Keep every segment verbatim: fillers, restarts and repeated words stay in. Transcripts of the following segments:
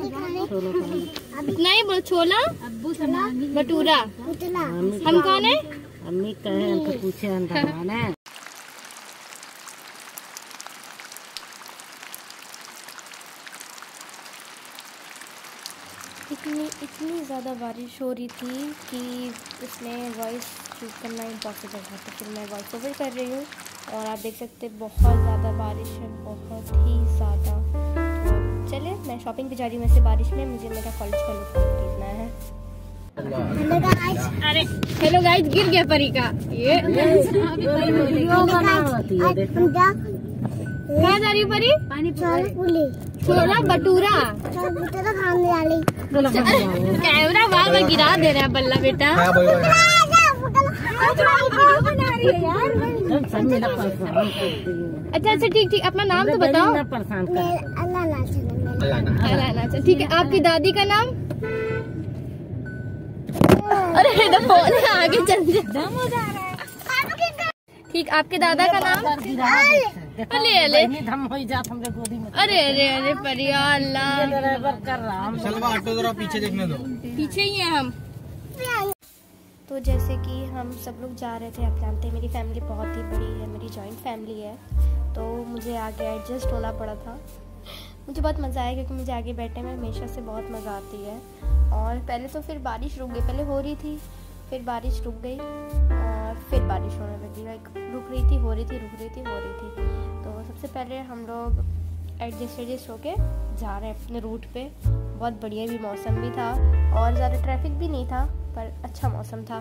नहीं बोल छोला भटूरा। हम कौन है? अम्मी कहे हमको पूछे अंदर है। इतनी इतनी ज़्यादा बारिश हो रही थी कि उसमें वॉइस शूट करना इम्पॉसिबल था, तो फिर मैं वॉइस ओवर कर रही हूँ। और आप देख सकते हैं बहुत ज़्यादा बारिश है, बहुत ही ज़्यादा। तो चलिए मैं शॉपिंग पे जा रही हूँ। वैसे बारिश में मुझे मेरा कॉलेज का यूनिफॉर्म खरीदना है। अरे हेलो गाइस, गिर गया परी का ये। कहाँ जा रही हूँ परी? छोला भटूरा खाने वाली। कैमरा बार बार गिरा दे रहा है बल्ला बेटा। अच्छा अच्छा ठीक ठीक, अपना नाम तो बताओ। अच्छा ठीक है, आपकी दादी का नाम? अरे तो फोन आगे चल जा। ठीक, आपके दादा का नाम? अरे अरे अरे अरे अरे परिया अल्लाह, ऑटो जरा पीछे देखने दो। पीछे ही है हम। तो जैसे कि हम सब लोग जा रहे थे, आप जानते हैं मेरी फैमिली बहुत ही बड़ी है, मेरी जॉइंट फैमिली है, तो मुझे आगे एडजस्ट होना पड़ा था। मुझे बहुत मज़ा आया क्योंकि मुझे आगे बैठने में हमेशा से बहुत मज़ा आती है। और पहले तो फिर बारिश रुक गई, पहले हो रही थी, फिर बारिश रुक गई और फिर बारिश होने लगी। लाइक रुक रही थी, हो रही थी, रुक रही थी, हो रही थी। तो सबसे पहले हम लोग एडजस्ट एडजस्ट होके जा रहे हैं अपने रूट पे। बहुत बढ़िया भी मौसम भी था और ज़्यादा ट्रैफिक भी नहीं था, पर अच्छा मौसम था।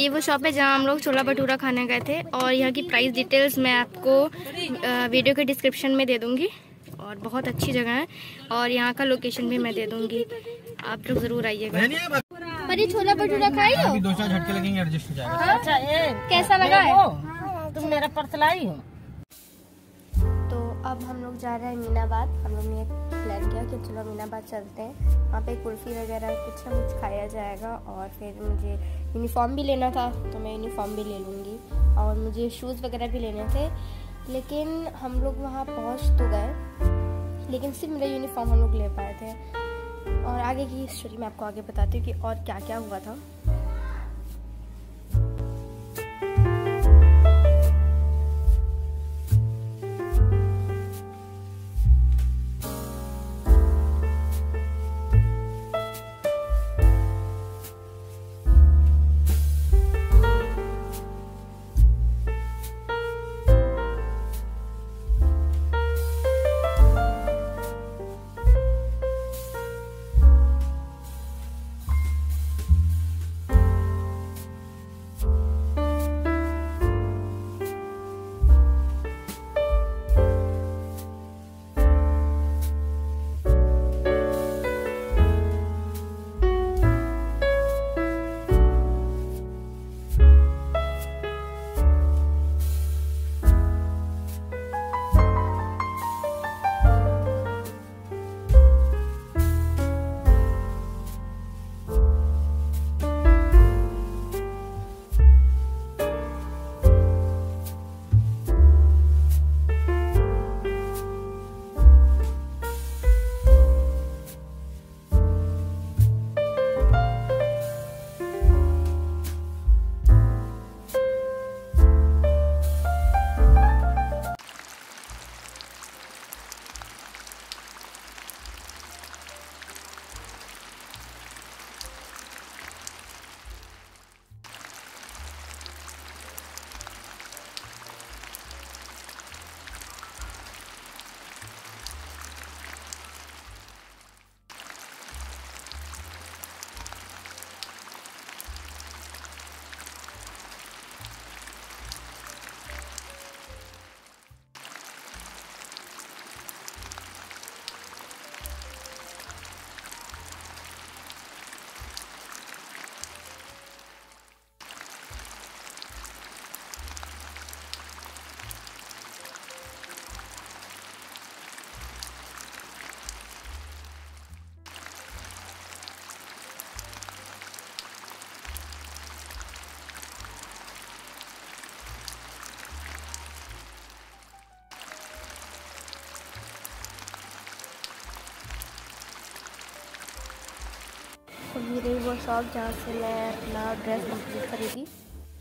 ये वो शॉप है जहाँ हम लोग छोला भटूरा खाने गए थे, और यहाँ की प्राइस डिटेल्स मैं आपको वीडियो के डिस्क्रिप्शन में दे दूँगी। और बहुत अच्छी जगह है, और यहाँ का लोकेशन भी मैं दे दूँगी, आप लोग ज़रूर आइएगा। पर ये छोला भटूरा खाई हो? दो चार झटके लगेंगे, एडजस्ट हो जाएगा। अच्छा ये कैसा लगा है? तुम मेरा पर्स लाई हो? तो अब हम लोग जा रहे हैं मीनाबाद। हम लोग ने प्लान किया कि चलो मीनाबाद चलते हैं, वहाँ पे कुल्फ़ी वगैरह कुछ ना कुछ खाया जाएगा। और फिर मुझे यूनिफॉर्म भी लेना था, तो मैं यूनिफॉर्म भी ले लूँगी, और मुझे शूज़ वगैरह भी लेने थे। लेकिन हम लोग वहाँ पहुँच तो गए, लेकिन सिर्फ मेरा यूनिफॉर्म हम लोग ले पाए थे। और आगे की स्टोरी मैं आपको आगे बताती हूँ कि और क्या क्या हुआ था। ये रही वो शॉप जहाँ से मैं अपना ड्रेस कंप्लीट करी थी।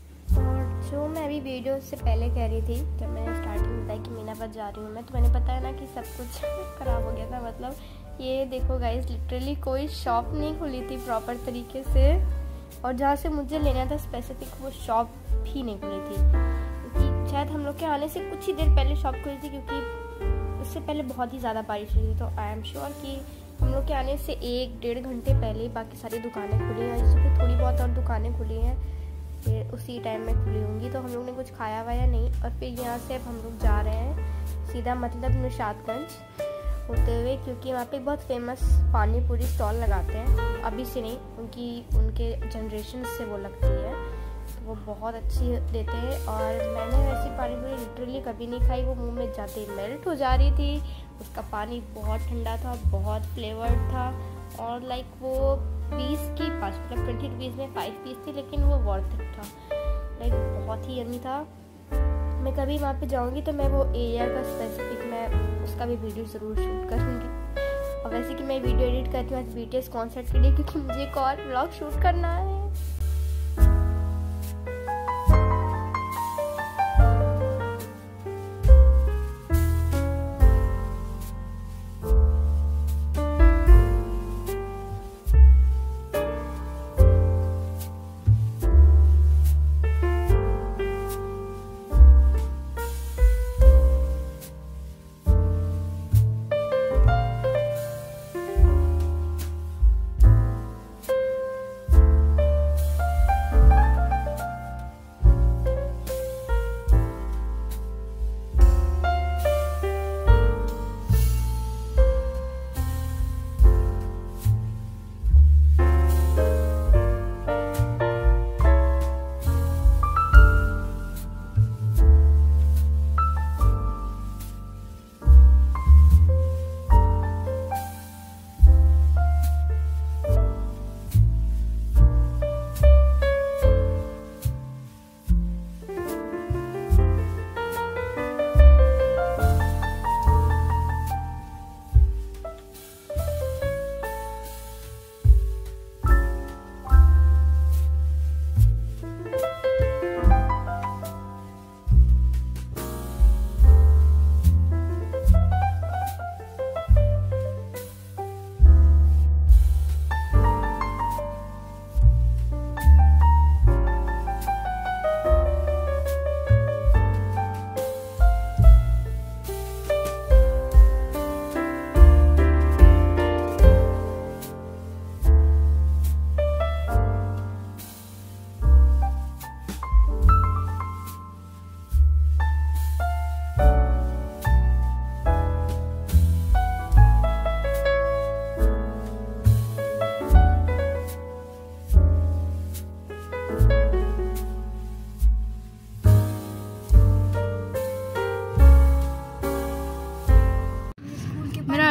और जो मैं अभी वीडियो से पहले कह रही थी, जब मैंने स्टार्टिंग में बताया कि मीनाबाद जा रही हूँ मैं, तो मैंने बताया ना कि सब कुछ ख़राब हो गया था। मतलब ये देखो गाइस, लिटरली कोई शॉप नहीं खुली थी प्रॉपर तरीके से, और जहाँ से मुझे लेना था स्पेसिफिक वो शॉप भी नहीं खुली थी, क्योंकि शायद हम लोग के आने से कुछ ही देर पहले शॉप खुली थी, क्योंकि उससे पहले बहुत ही ज़्यादा बारिश हुई थी। तो आई एम श्योर कि हम लोग के आने से एक डेढ़ घंटे पहले ही बाकी सारी दुकानें खुली हैं, जैसे कि थोड़ी बहुत और दुकानें खुली हैं फिर उसी टाइम में खुली होंगी। तो हम लोग ने कुछ खाया वाया नहीं, और फिर यहाँ से अब हम लोग जा रहे हैं सीधा मतलब निशातगंज होते हुए, क्योंकि वहाँ पे बहुत फेमस पानी पूरी स्टॉल लगाते हैं। अभी से नहीं, उनकी उनके जनरेशन से वो लगती है, तो वो बहुत अच्छी देते हैं। और मैंने वैसी पानी पूरी लिटरली कभी नहीं खाई, वो मुंह में जाते ही मेल्ट हो जा रही थी। उसका पानी बहुत ठंडा था, बहुत फ्लेवर्ड था, और लाइक वो बीस की पाँच मतलब ट्वेंटी रुपीज़ में फाइव पीस थी, लेकिन वो वर्थ इट था, लाइक बहुत ही यम्मी था। मैं कभी वहाँ पे जाऊँगी तो मैं वो एरिया का स्पेसिफिक मैं उसका भी वीडियो ज़रूर शूट करूँगी। और वैसे कि मैं वीडियो एडिट करती हूँ बीटीएस कॉन्सर्ट के लिए, क्योंकि मुझे एक और व्लॉग शूट करना है।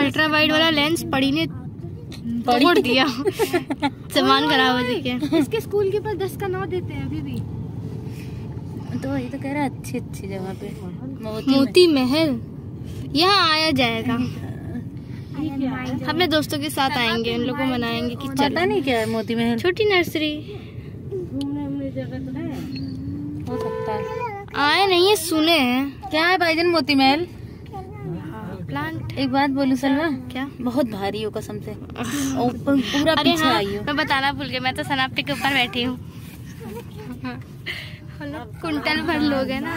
अल्ट्रा वाइड वाला लेंस पड़ी ने तोड़ दिया। सामान खराब हो गया। इसके स्कूल के पास दस का नौ देते हैं अभी भी। तो वही तो कह रहा है अच्छी अच्छी जगह पे मोती, मोती महल यहाँ आया जाएगा। अपने दोस्तों के साथ आएंगे, उन लोगों को मनाएंगे कि पता नहीं क्या है मोती महल। छोटी नर्सरी घूमने जगह तो है, हो सकता है। आए नहीं है, सुने हैं। क्या है भाईजान मोती महल? प्लांट। एक बात बोलूं सलवा, क्या? बहुत भारी हो कसम से। ऊपर पूरा अरे पीछे हाँ, आई हो। मैं बताना भूल गई, मैं तो सनापटे के ऊपर बैठी हूँ। कुंटल भर लोग है ना।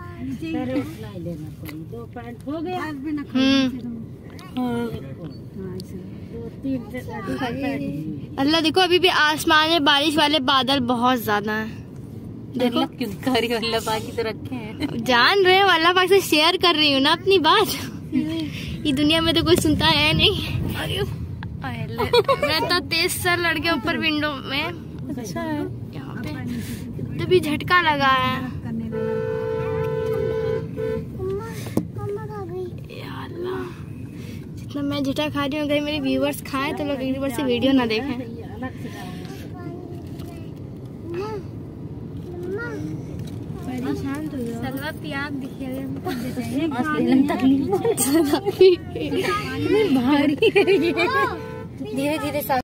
अल्लाह देखो, अभी भी आसमान में बारिश वाले बादल बहुत ज्यादा हैं। देखो क्यों कारी अल्लाह पाक की तो रखे हैं। जान रहे हो, अल्लाह पाक से शेयर कर रही हूँ ना अपनी बात। ये दुनिया में तो कोई सुनता है नहीं। मैं तो तेज सर लड़के ऊपर विंडो में। अच्छा है यहाँ पे तभी झटका लगा है। या अल्लाह, जितना मैं झटका खा रही हूँ, अगर मेरे व्यूवर्स खाएं तो लोग एक बार से वीडियो ना देखें। सलवा प्याग भारी धीरे धीरे सा।